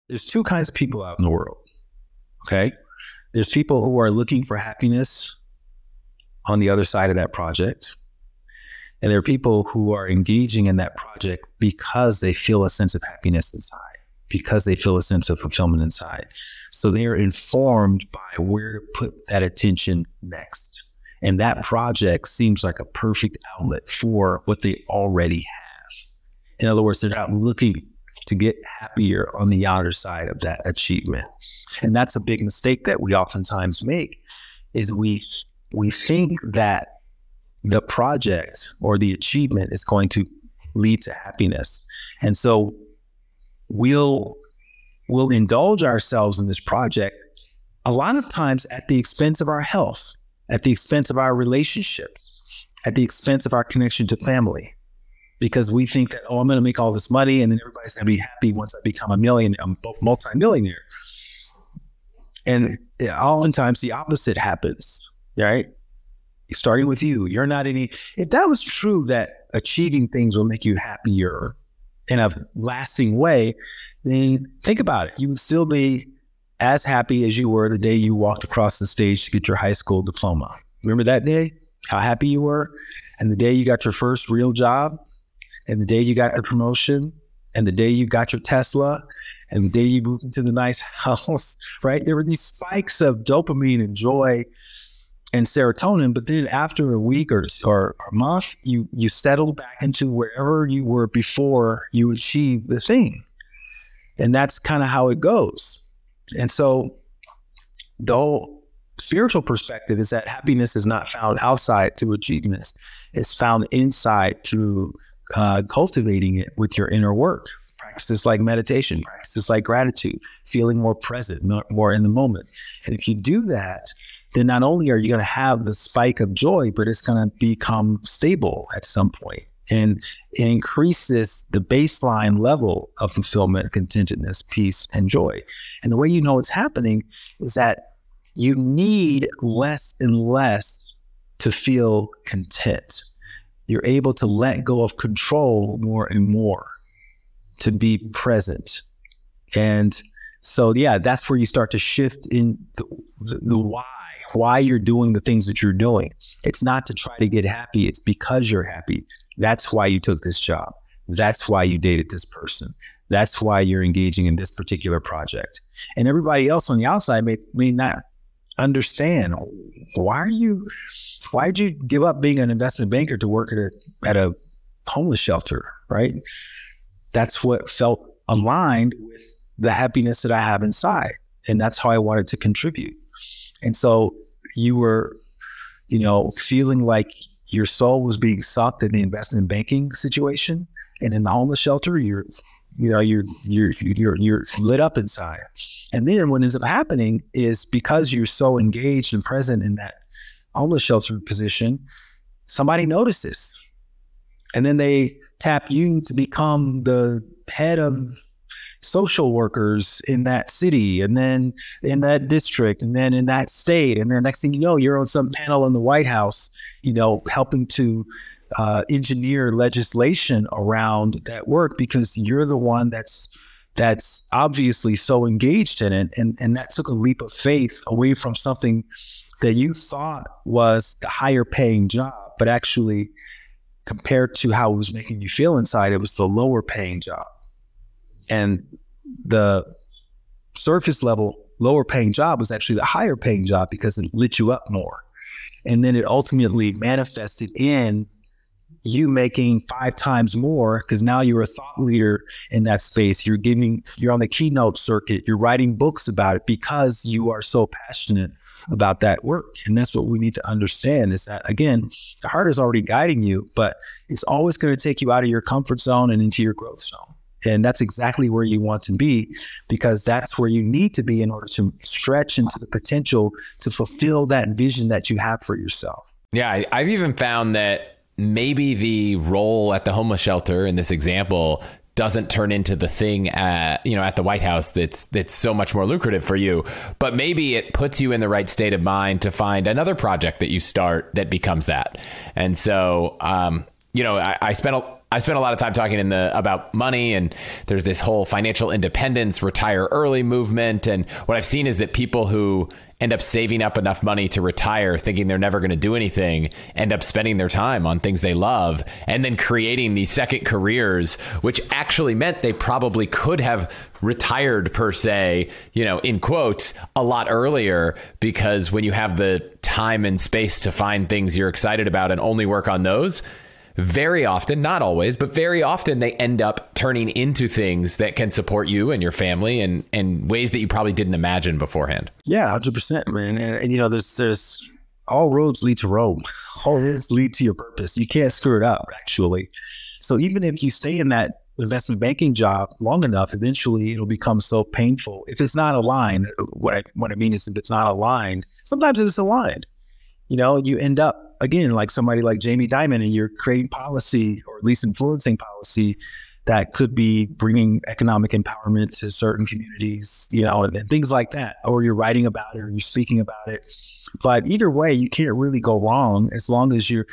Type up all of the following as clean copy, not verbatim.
there's two kinds of people out in the world. Okay. There's people who are looking for happiness on the other side of that project. And there are people who are engaging in that project because they feel a sense of happiness inside, because they feel a sense of fulfillment inside. So they're informed by where to put that attention next. And that project seems like a perfect outlet for what they already have. In other words, they're not looking to get happier on the other side of that achievement. And that's a big mistake that we oftentimes make, is we think that the project or the achievement is going to lead to happiness. And so we'll indulge ourselves in this project a lot of times at the expense of our health, at the expense of our relationships, at the expense of our connection to family, because we think that, I'm going to make all this money and then everybody's going to be happy once I become a multimillionaire. And oftentimes the opposite happens, right? Starting with you. You're not if that was true that achieving things will make you happier in a lasting way, then think about it. You would still be as happy as you were the day you walked across the stage to get your high school diploma. Remember that day? How happy you were? And the day you got your first real job, and the day you got the promotion, and the day you got your Tesla, and the day you moved into the nice house, right? There were these spikes of dopamine and joy and serotonin, but then after a week or a month, you settled back into wherever you were before you achieved the thing. And that's kind of how it goes. And so the whole spiritual perspective is that happiness is not found outside through achievements. It's found inside through cultivating it with your inner work. Practices like meditation, practices like gratitude, feeling more present, more in the moment. And if you do that, then not only are you going to have the spike of joy, but it's going to become stable at some point. And it increases the baseline level of fulfillment, contentedness, peace, and joy. And the way you know it's happening is that you need less and less to feel content. You're able to let go of control more and more to be present. And so, that's where you start to shift in the why you're doing the things that you're doing. It's not to try to get happy. It's because you're happy. That's why you took this job. That's why you dated this person. That's why you're engaging in this particular project. And everybody else on the outside may not understand, why did you give up being an investment banker to work at a homeless shelter, right? That's what felt aligned with the happiness that I have inside. And that's how I wanted to contribute. And so you were, feeling like your soul was being sucked in the investment banking situation, and in the homeless shelter, you're lit up inside. And then what ends up happening is, because you're so engaged and present in that homeless shelter position, somebody notices, and then they tap you to become the head of social workers in that city, and then in that district, and then in that state. And then next thing you know, you're on some panel in the White House, helping to engineer legislation around that work, because you're the one that's obviously so engaged in it. And that took a leap of faith away from something that you thought was the higher paying job, but actually, compared to how it was making you feel inside, it was the lower paying job. And the surface level, lower paying job was actually the higher paying job, because it lit you up more. And then it ultimately manifested in you making 5 times more, because now you're a thought leader in that space. You're on the keynote circuit. You're writing books about it because you are so passionate about that work. And that's what we need to understand, is that, again, the heart is already guiding you, but it's always going to take you out of your comfort zone and into your growth zone. And that's exactly where you want to be, because that's where you need to be in order to stretch into the potential to fulfill that vision that you have for yourself. Yeah, I've even found that maybe the role at the homeless shelter in this example doesn't turn into the thing at the White House that's so much more lucrative for you, but maybe it puts you in the right state of mind to find another project that you start that becomes that. And so, I spent I spent a lot of time talking about money, and there's this whole financial independence, retire early movement. And what I've seen is that people who end up saving up enough money to retire thinking they're never going to do anything, end up spending their time on things they love and then creating these second careers, which actually meant they probably could have retired per se, in quotes, a lot earlier, because when you have the time and space to find things you're excited about and only work on those, very often, not always, but very often they end up turning into things that can support you and your family in ways that you probably didn't imagine beforehand. Yeah, 100%, man. And there's all roads lead to Rome. All roads lead to your purpose. You can't screw it up, actually. So even if you stay in that investment banking job long enough, eventually it'll become so painful. If it's not aligned, what I mean is if it's not aligned, sometimes it's aligned. You end up, again, like somebody like Jamie Dimon, and you're creating policy, or at least influencing policy, that could be bringing economic empowerment to certain communities, and things like that. Or you're writing about it, or you're speaking about it. But either way, you can't really go wrong as long as you're.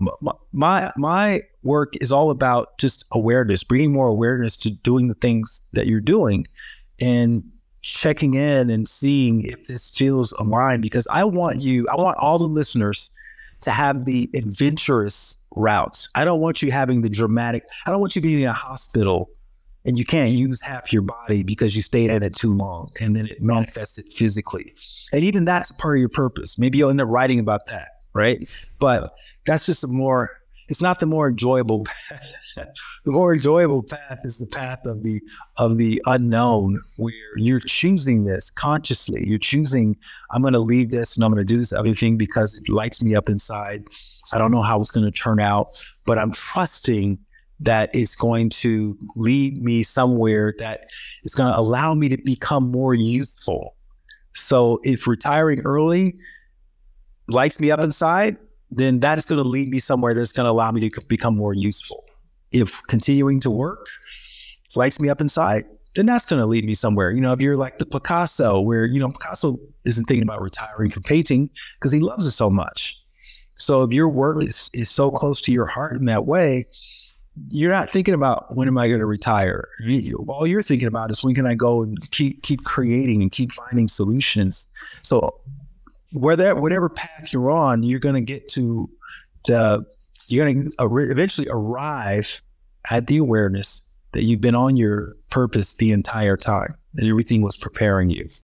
My work is all about just awareness, bringing more awareness to doing the things that you're doing, and checking in and seeing if this feels aligned, because I want all the listeners to have the adventurous routes. I don't want you having the dramatic, I don't want you being in a hospital and you can't use half your body because you stayed in it too long and then it manifested physically. And even that's part of your purpose. Maybe you'll end up writing about that, right? But that's just it's not the more enjoyable path. The more enjoyable path is the path of the unknown, where you're choosing this consciously. You're choosing, I'm going to leave this and I'm going to do this other thing because it lights me up inside. I don't know how it's going to turn out, but I'm trusting that it's going to lead me somewhere that is going to allow me to become more youthful. So if retiring early lights me up inside, then that is going to lead me somewhere that's going to allow me to become more useful. If continuing to work lights me up inside, then that's going to lead me somewhere. If you're like the Picasso, where, Picasso isn't thinking about retiring from painting because he loves it so much. So if your work is so close to your heart in that way, you're not thinking about when am I going to retire. All you're thinking about is when can I go and keep creating and keep finding solutions. So whatever path you're on, you're going to get to you're going to eventually arrive at the awareness that you've been on your purpose the entire time, and everything was preparing you.